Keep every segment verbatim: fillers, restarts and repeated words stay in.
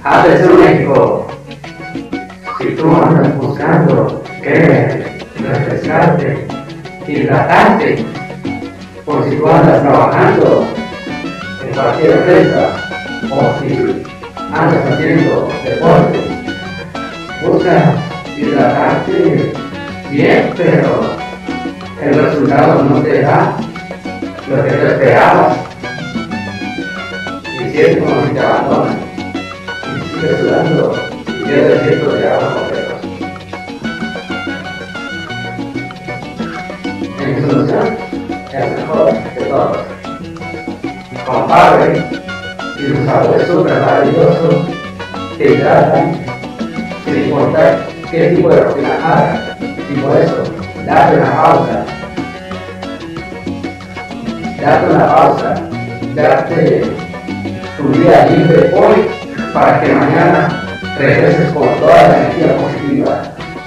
Atención México, si tú andas buscando que refrescarte, hidratarte, o si tú andas trabajando en cualquier empresa, o si andas haciendo deporte, busca hidratarte bien, pero el resultado no te da lo que tú esperabas y sientes como si te abandonas y sigues sudando y pierdes litros de agua completos. En mi solución, el mejor de todos. Compadre y sus sabores súper maravillosos te hidratan sin importar qué tipo de rutina hagas, y por eso date una pausa, date una pausa, date tu día libre hoy para que mañana regreses con toda la energía positiva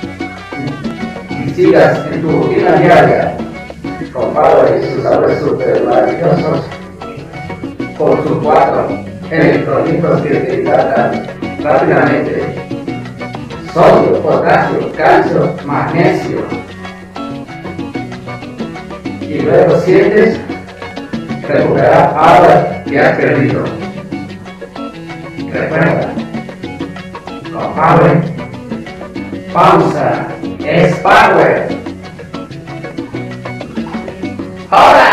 y sigas en tu rutina diaria con Power y sus sabores super maravillosos con sus cuatro electrolitos que te hidratan rápidamente: sodio, potasio, calcio, magnesio. Y luego sientes recuperar agua que has perdido. Recuerda, con Power, pausa es Power. Ahora